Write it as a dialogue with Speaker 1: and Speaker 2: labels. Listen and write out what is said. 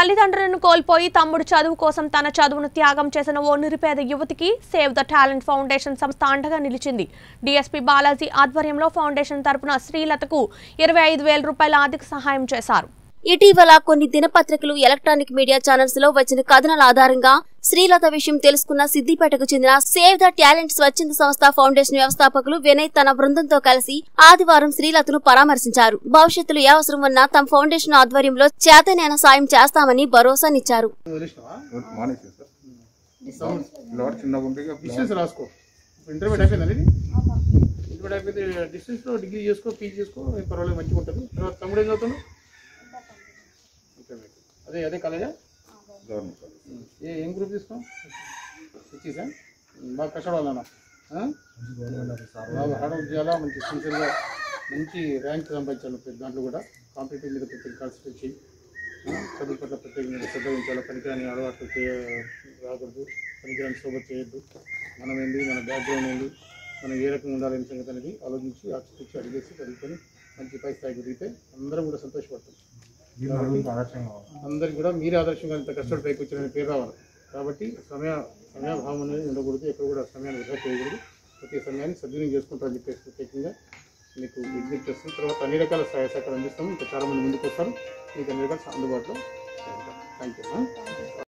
Speaker 1: తల్లిదండ్రులను కోల్పోయి తమ్ముడు చదువు కోసం తన చదువును త్యాగం చేసిన ఓ నిరుపేద యువతికి సేవ్ ద టాలెంట్ ఫౌండేషన్ సంస్థ అండగా నిలిచింది. డీఎస్పీ బాలాజీ ఆధ్వర్యంలో ఫౌండేషన్ తరపున శ్రీలతకు 25,000 రూపాయల ఆర్థిక సహాయం చేశారు.
Speaker 2: ఇటీవల కొన్ని దినపత్రికలు, ఎలక్ట్రానిక్ మీడియా ఛానల్స్ లో వచ్చిన కథనాల ఆధారంగా శ్రీలత విషయం తెలుసుకున్న సిద్దిపేటకు చెందిన సేవ్ ద టాలెంట్ స్వచ్ఛంద సంస్థ ఫౌండేషన్ వ్యవస్థాపకులు వినయ్ తన బృందంతో కలిసి ఆదివారం శ్రీలతను పరామర్శించారు. భవిష్యత్తులో ఏ అవసరం ఉన్నా తమ ఫౌండేషన్ ఆధ్వర్యంలో చేతనైన సాయం చేస్తామని భరోసానిచ్చారు.
Speaker 3: అదే కాలేజా ఏం గ్రూప్ తీసుకో ఇచ్చేసా బాగా కష్టపడాలన్నా బాగా హార్డ్ వర్క్ చేయాలా, మంచి సిన్సియర్గా మంచి ర్యాంక్ సంపాదించాలి. దాంట్లో కూడా కాంపిటేటివ్ మీద ప్రత్యేక కాన్సన్ట్రేట్ చేయి, చదువు పట్ల ప్రత్యేకంగా శ్రద్ధ వహించాలి. పనికిరాని అలవాట్లు రాకూడదు, పనికిరాని సోబత్ చేయొద్దు. మనం ఏంటి, మన బ్యాక్గ్రౌండ్ ఏంటి, మనం ఏ రకంగా ఉండాలనే సంగతి అనేది ఆలోచించి ఆచితూచి అడిగేసి చదువుకొని మంచి పై స్థాయికి ఎదిగితే అందరం కూడా సంతోషపడతాం. అందరికి కూడా మీరే ఆదర్శంగా ఇంత కష్టపడి పైకి వచ్చారని పేరు రావాలి. కాబట్టి సమయభావం అనేది ఉండకూడదు, ఎక్కడ కూడా సమయాన్ని వృధా చేయకూడదు. ప్రతి సమయాన్ని సద్వినియోగం చేసుకుంటారని చెప్పేసి ప్రత్యేకంగా మీకు విజ్ఞప్తి చేస్తాం. తర్వాత అన్ని రకాల సహాయ సహకారం అందిస్తాము. ఇంకా చాలామంది ముందుకు వస్తారు, మీకు అన్ని రకాల అందుబాటులో ఉంటాం. Thank you.